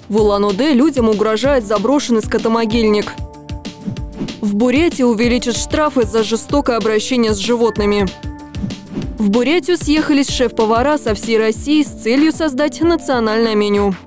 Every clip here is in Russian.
В Улан-Удэ людям угрожает заброшенный скотомогильник. В Бурятии увеличат штрафы за жестокое обращение с животными. В Бурятию съехались шеф-повара со всей России с целью создать национальное меню.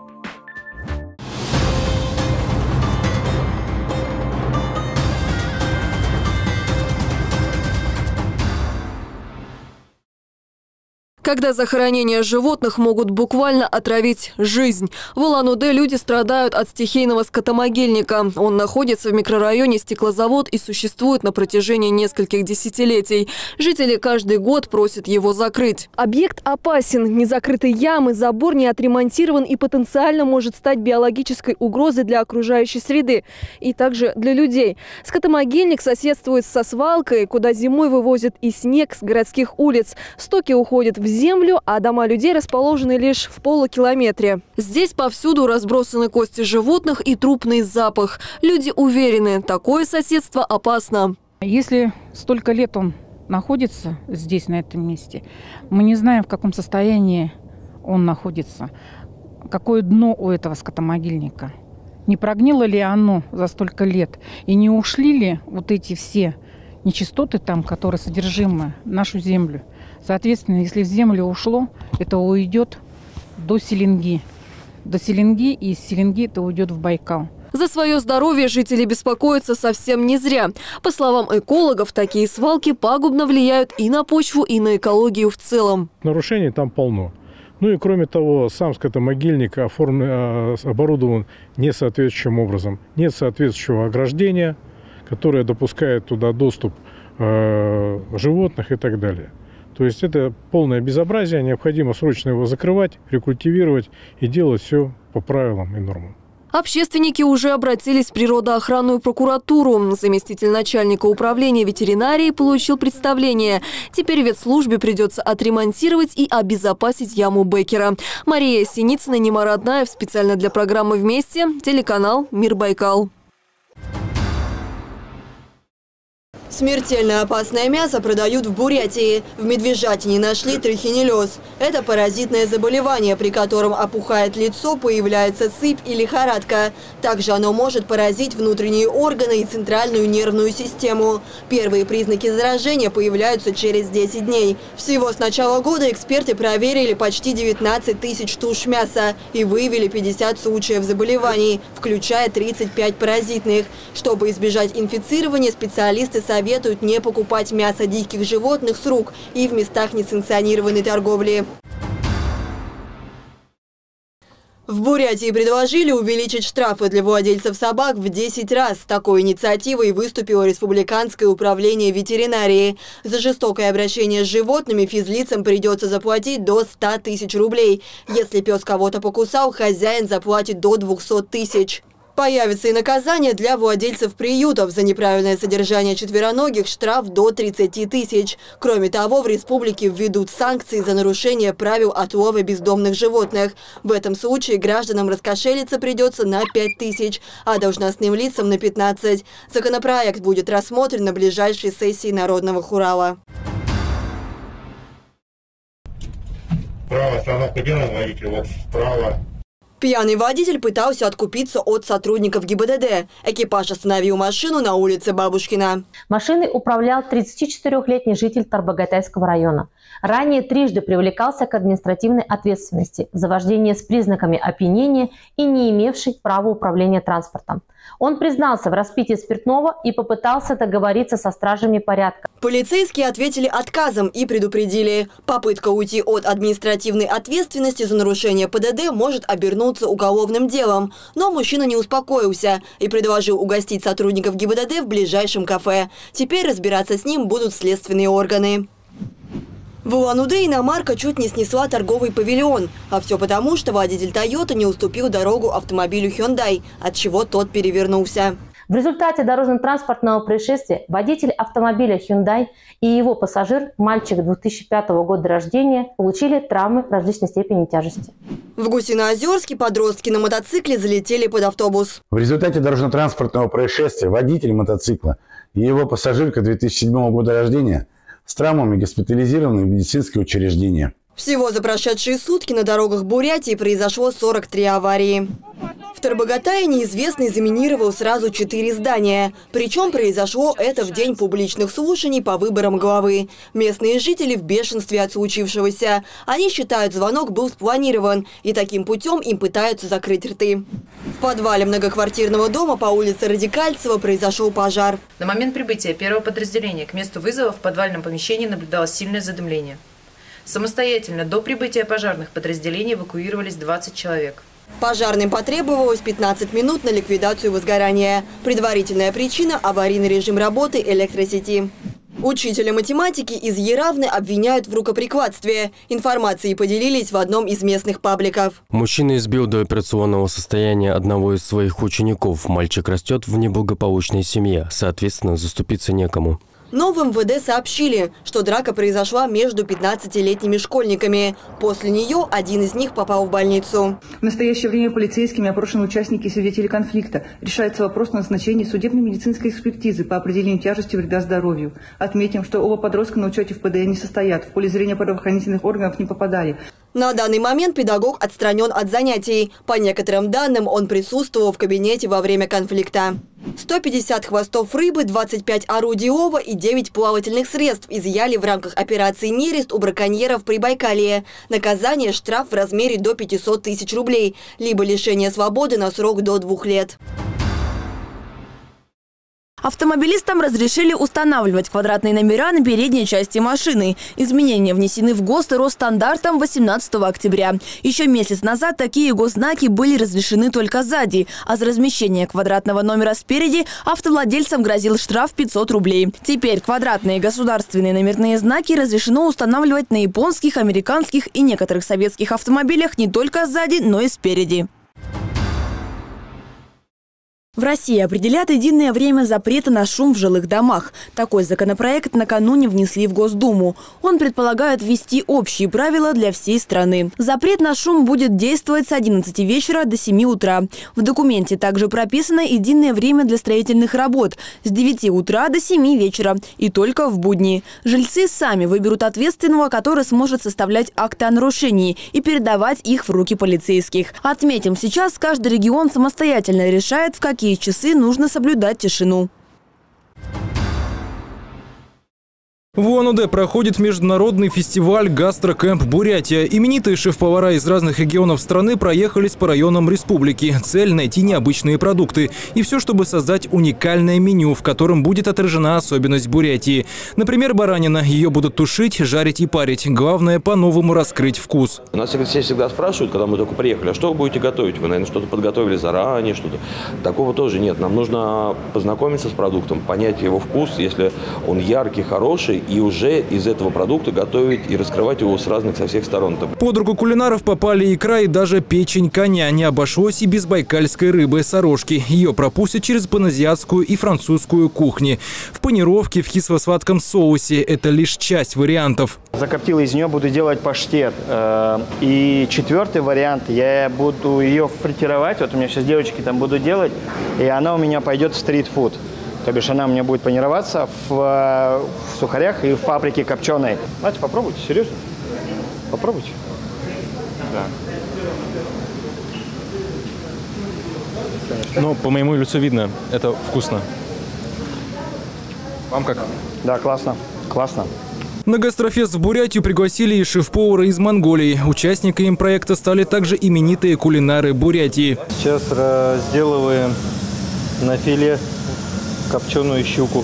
Когда захоронения животных могут буквально отравить жизнь. В Улан-Удэ люди страдают от стихийного скотомогильника. Он находится в микрорайоне Стеклозавод и существует на протяжении нескольких десятилетий. Жители каждый год просят его закрыть. Объект опасен. Незакрытые ямы, забор не отремонтирован и потенциально может стать биологической угрозой для окружающей среды. И также для людей. Скотомогильник соседствует со свалкой, куда зимой вывозят и снег с городских улиц. Стоки уходят в землю, а дома людей расположены лишь в полукилометре. Здесь повсюду разбросаны кости животных и трупный запах. Люди уверены, такое соседство опасно. Если столько лет он находится здесь, на этом месте, мы не знаем, в каком состоянии он находится, какое дно у этого скотомогильника. Не прогнило ли оно за столько лет? И не ушли ли вот эти все нечистоты там, которые содержимы в нашу землю? Соответственно, если в землю ушло, это уйдет до Селенги. До Селенги, и из Селенги это уйдет в Байкал. За свое здоровье жители беспокоятся совсем не зря. По словам экологов, такие свалки пагубно влияют и на почву, и на экологию в целом. Нарушений там полно. Ну и кроме того, сам скотомогильник оборудован несоответствующим образом. Нет соответствующего ограждения, которое допускает туда доступ животных и так далее. То есть это полное безобразие, необходимо срочно его закрывать, рекультивировать и делать все по правилам и нормам. Общественники уже обратились в природоохранную прокуратуру. Заместитель начальника управления ветеринарии получил представление. Теперь ветслужбе придется отремонтировать и обезопасить яму Беккера. Мария Синицына, Немар Аднаев. Специально для программы «Вместе». Телеканал «Мир Байкал». Смертельно опасное мясо продают в Бурятии. В медвежатине нашли трихинеллез. Это паразитное заболевание, при котором опухает лицо, появляется сыпь и лихорадка. Также оно может поразить внутренние органы и центральную нервную систему. Первые признаки заражения появляются через 10 дней. Всего с начала года эксперты проверили почти 19 тысяч туш мяса и выявили 50 случаев заболеваний, включая 35 паразитных. Чтобы избежать инфицирования, специалисты советуют не покупать мясо диких животных с рук и в местах несанкционированной торговли. В Бурятии предложили увеличить штрафы для владельцев собак в 10 раз. С такой инициативой выступило Республиканское управление ветеринарии. За жестокое обращение с животными физлицам придется заплатить до 100 тысяч рублей. Если пес кого-то покусал, хозяин заплатит до 200 тысяч. Появится и наказание для владельцев приютов. За неправильное содержание четвероногих штраф до 30 тысяч. Кроме того, в республике введут санкции за нарушение правил отлова бездомных животных. В этом случае гражданам раскошелиться придется на 5 тысяч, а должностным лицам на 15. Законопроект будет рассмотрен на ближайшей сессии Народного хурала. Справа остановка делаем, водитель, вот справа. Пьяный водитель пытался откупиться от сотрудников ГИБДД. Экипаж остановил машину на улице Бабушкина. Машиной управлял 34-летний житель Тарбагатайского района. Ранее трижды привлекался к административной ответственности за вождение с признаками опьянения и не имевший права управления транспортом. Он признался в распитии спиртного и попытался договориться со стражами порядка. Полицейские ответили отказом и предупредили. Попытка уйти от административной ответственности за нарушение ПДД может обернуться уголовным делом. Но мужчина не успокоился и предложил угостить сотрудников ГИБДД в ближайшем кафе. Теперь разбираться с ним будут следственные органы. В Улан-Удэ иномарка чуть не снесла торговый павильон. А все потому, что водитель Toyota не уступил дорогу автомобилю Hyundai, отчего тот перевернулся. В результате дорожно-транспортного происшествия водитель автомобиля Hyundai и его пассажир, мальчик 2005 года рождения, получили травмы различной степени тяжести. В Гусиноозерске подростки на мотоцикле залетели под автобус. В результате дорожно-транспортного происшествия водитель мотоцикла и его пассажирка 2007 года рождения с травмами госпитализированы в медицинское учреждение. Всего за прошедшие сутки на дорогах Бурятии произошло 43 аварии. В Тарбагатае неизвестный заминировал сразу 4 здания. Причем произошло это в день публичных слушаний по выборам главы. Местные жители в бешенстве от случившегося. Они считают, звонок был спланирован, и таким путем им пытаются закрыть рты. В подвале многоквартирного дома по улице Радикальцева произошел пожар. На момент прибытия первого подразделения к месту вызова в подвальном помещении наблюдалось сильное задымление. Самостоятельно до прибытия пожарных подразделений эвакуировались 20 человек. Пожарным потребовалось 15 минут на ликвидацию возгорания. Предварительная причина – аварийный режим работы электросети. Учителя математики из Яравны обвиняют в рукоприкладстве. Информацией поделились в одном из местных пабликов. Мужчина избил до операционного состояния одного из своих учеников. Мальчик растет в неблагополучной семье, соответственно, заступиться некому. Но в МВД сообщили, что драка произошла между 15-летними школьниками. После нее один из них попал в больницу. В настоящее время полицейскими опрошены участники и свидетели конфликта. Решается вопрос о назначении судебно-медицинской экспертизы по определению тяжести вреда здоровью. Отметим, что оба подростка на учете в ПДН не состоят, в поле зрения правоохранительных органов не попадали. На данный момент педагог отстранен от занятий. По некоторым данным, он присутствовал в кабинете во время конфликта. 150 хвостов рыбы, 25 орудий лова и 9 плавательных средств изъяли в рамках операции «Нерест» у браконьеров в Прибайкалье. Наказание – штраф в размере до 500 тысяч рублей, либо лишение свободы на срок до 2 лет. Автомобилистам разрешили устанавливать квадратные номера на передней части машины. Изменения внесены в ГОСТ и Росстандартом 18 октября. Еще месяц назад такие госзнаки были разрешены только сзади, а за размещение квадратного номера спереди автовладельцам грозил штраф 500 рублей. Теперь квадратные государственные номерные знаки разрешено устанавливать на японских, американских и некоторых советских автомобилях не только сзади, но и спереди. В России определят единое время запрета на шум в жилых домах. Такой законопроект накануне внесли в Госдуму. Он предполагает ввести общие правила для всей страны. Запрет на шум будет действовать с 11 вечера до 7 утра. В документе также прописано единое время для строительных работ с 9 утра до 7 вечера и только в будни. Жильцы сами выберут ответственного, который сможет составлять акты о нарушении и передавать их в руки полицейских. Отметим, сейчас каждый регион самостоятельно решает, в какие часы нужно соблюдать тишину. В УАНУД проходит международный фестиваль «Гастрокэмп Бурятия». Именитые шеф-повара из разных регионов страны проехались по районам республики. Цель – найти необычные продукты. И все, чтобы создать уникальное меню, в котором будет отражена особенность Бурятии. Например, баранина. Ее будут тушить, жарить и парить. Главное – по-новому раскрыть вкус. Нас всегда спрашивают, когда мы только приехали, а что вы будете готовить? Вы, наверное, что-то подготовили заранее, что-то. Такого тоже нет. Нам нужно познакомиться с продуктом, понять его вкус, если он яркий, хороший, и уже из этого продукта готовить и раскрывать его со всех сторон. Под руку кулинаров попали икра и даже печень коня. Не обошлось и без байкальской рыбы сорожки. Ее пропустят через паназиатскую и французскую кухни. В панировке, в кисло-сладком соусе. Это лишь часть вариантов. Закоптила из нее, буду делать паштет. И четвертый вариант, я буду ее фритировать. Вот у меня сейчас девочки там будут делать. И она у меня пойдет в стрит-фуд. То бишь она у меня будет панироваться в сухарях и в паприке копченой. Давайте попробуйте, серьезно. Попробуйте. Да. Ну, по моему лицу видно, это вкусно. Вам как? Да, классно. Классно. На гастрофест в Бурятию пригласили и шеф-повара из Монголии. Участниками проекта стали также именитые кулинары Бурятии. Сейчас разделываем на филе копченую щуку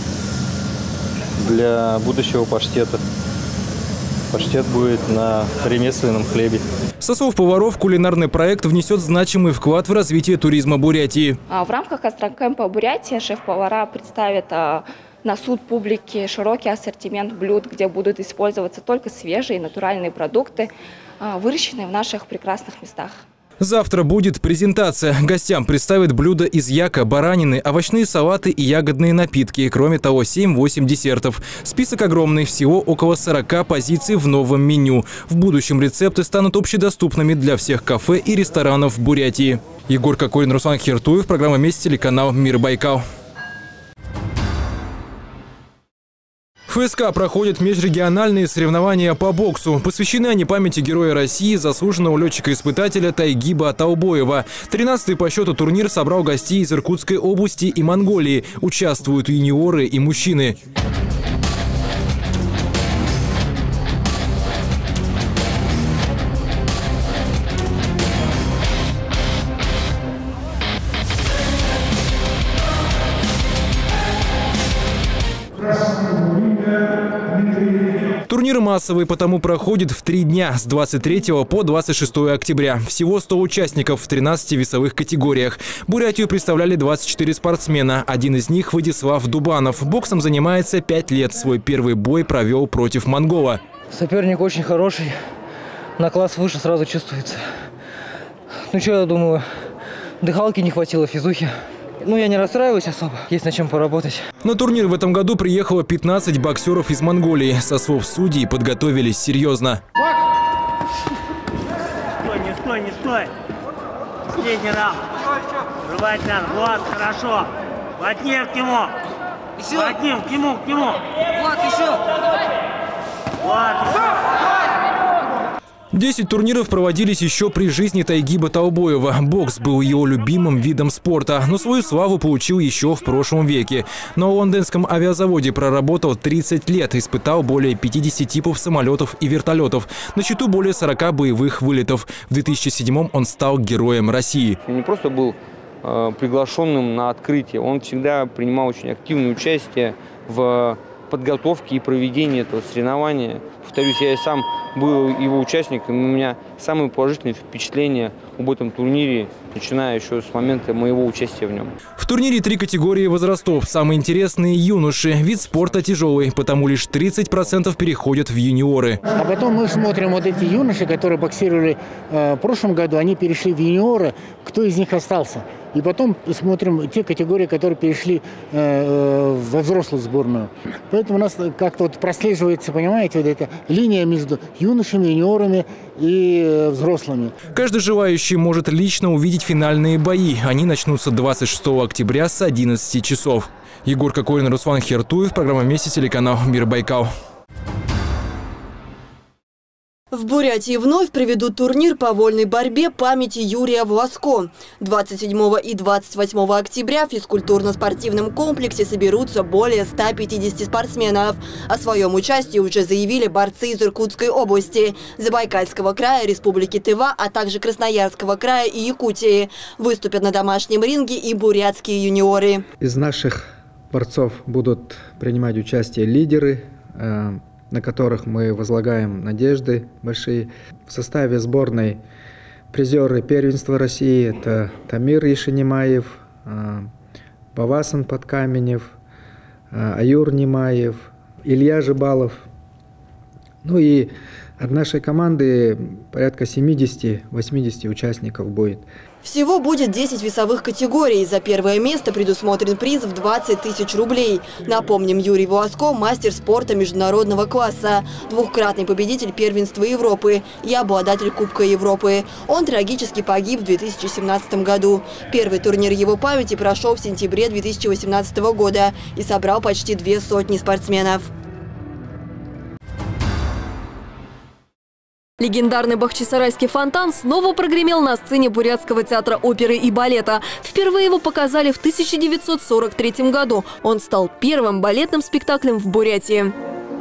для будущего паштета. Паштет будет на ремесленном хлебе. Со слов поваров, кулинарный проект внесет значимый вклад в развитие туризма Бурятии. В рамках гастрокэмпа Бурятия шеф-повара представят на суд публики широкий ассортимент блюд, где будут использоваться только свежие натуральные продукты, выращенные в наших прекрасных местах. Завтра будет презентация. Гостям представят блюда из яка, баранины, овощные салаты и ягодные напитки. Кроме того, 7-8 десертов. Список огромный, всего около 40 позиций в новом меню. В будущем рецепты станут общедоступными для всех кафе и ресторанов в Бурятии. Егор Кокорин, Руслан Хертуев, программа «Месть», телеканал «Мир Байкал». ФСК проходят межрегиональные соревнования по боксу. Посвящены они памяти Героя России, заслуженного летчика-испытателя Тайгиба Таубоева. 13-й по счету турнир собрал гостей из Иркутской области и Монголии. Участвуют юниоры и мужчины. Турнир массовый, потому проходит в 3 дня с 23 по 26 октября. Всего 100 участников в 13 весовых категориях. Бурятию представляли 24 спортсмена. Один из них – Владислав Дубанов. Боксом занимается 5 лет. Свой первый бой провел против монгола. Соперник очень хороший. На класс выше сразу чувствуется. Ну что, я думаю, дыхалки не хватило, физухи. Ну, я не расстраиваюсь особо, есть над чем поработать. На турнир в этом году приехало 15 боксеров из Монголии. Со слов судей, подготовились серьезно. Не стой. Последний раунд. Рвать надо. Вот, хорошо. Плотнее к нему. Еще. Плотнее, к нему. Вот, еще. Вот, еще. 10 турниров проводились еще при жизни Тайгиба Таубоева. Бокс был его любимым видом спорта, но свою славу получил еще в прошлом веке. На лондонском авиазаводе проработал 30 лет, испытал более 50 типов самолетов и вертолетов. На счету более 40 боевых вылетов. В 2007-м он стал Героем России. Он не просто был приглашенным на открытие, он всегда принимал очень активное участие в подготовке и проведении этого соревнования. Повторюсь, я и сам был его участником, и у меня самые положительные впечатления об этом турнире, начиная еще с момента моего участия в нем. В турнире 3 категории возрастов. Самые интересные – юноши. Вид спорта тяжелый, потому лишь 30% переходят в юниоры. А потом мы смотрим вот эти юноши, которые боксировали в прошлом году, они перешли в юниоры, кто из них остался. И потом смотрим те категории, которые перешли во взрослую сборную. Поэтому у нас как-то вот прослеживается, понимаете, вот эта линия между юношами, юниорами и взрослыми. Каждый желающий может лично увидеть финальные бои. Они начнутся 26 октября с 11 часов. Егор Кокорин, Руслан Хертуев. Программа «Вместе», телеканал «Мир Байкал». В Бурятии вновь проведут турнир по вольной борьбе памяти Юрия Власко. 27 и 28 октября в физкультурно-спортивном комплексе соберутся более 150 спортсменов. О своем участии уже заявили борцы из Иркутской области, Забайкальского края, Республики Тыва, а также Красноярского края и Якутии. Выступят на домашнем ринге и бурятские юниоры. Из наших борцов будут принимать участие лидеры, на которых мы возлагаем надежды большие. В составе сборной призеры первенства России – это Тамир Ишенимаев, Бавасан Подкаменев, Аюр Немаев, Илья Жибалов. Ну и от нашей команды порядка 70-80 участников будет. Всего будет 10 весовых категорий. За первое место предусмотрен приз в 20 тысяч рублей. Напомним, Юрий Власко – мастер спорта международного класса, двукратный победитель первенства Европы и обладатель Кубка Европы. Он трагически погиб в 2017 году. Первый турнир его памяти прошел в сентябре 2018 года и собрал почти 200 спортсменов. Легендарный бахчисарайский фонтан снова прогремел на сцене Бурятского театра оперы и балета. Впервые его показали в 1943 году. Он стал первым балетным спектаклем в Бурятии.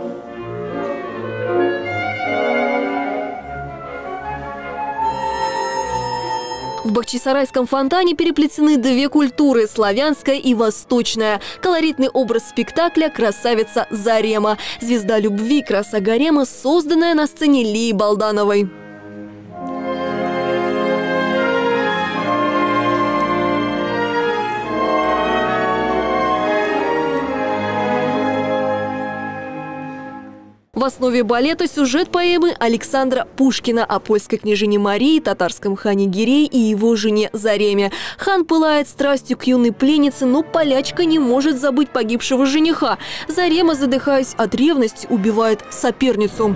В бахчисарайском фонтане переплетены две культуры – славянская и восточная. Колоритный образ спектакля – красавица Зарема. Звезда любви, краса гарема, созданная на сцене Лии Балдановой. В основе балета сюжет поэмы Александра Пушкина о польской княжине Марии, татарском хане Гирее и его жене Зареме. Хан пылает страстью к юной пленнице, но полячка не может забыть погибшего жениха. Зарема, задыхаясь от ревности, убивает соперницу.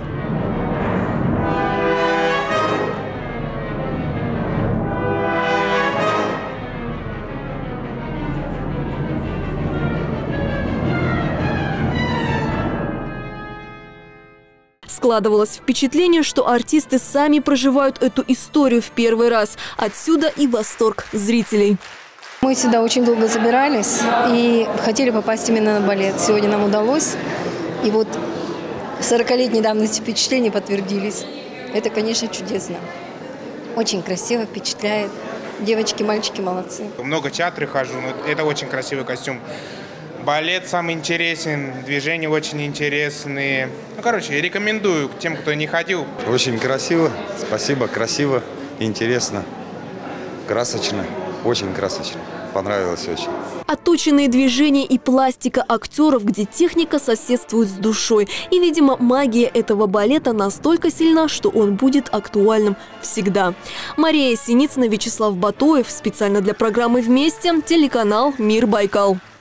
Складывалось впечатление, что артисты сами проживают эту историю в первый раз. Отсюда и восторг зрителей. Мы сюда очень долго собирались и хотели попасть именно на балет. Сегодня нам удалось. И вот 40-летней давности впечатления подтвердились. Это, конечно, чудесно. Очень красиво, впечатляет. Девочки, мальчики молодцы. Много театра хожу, но это очень красивый костюм. Балет самый интересный, движения очень интересные. Ну, короче, рекомендую тем, кто не ходил. Очень красиво, спасибо, красиво, интересно, красочно, очень красочно. Понравилось очень. Отточенные движения и пластика актеров, где техника соседствует с душой. И, видимо, магия этого балета настолько сильна, что он будет актуальным всегда. Мария Синицына, Вячеслав Батоев. Специально для программы «Вместе». Телеканал «Мир Байкал».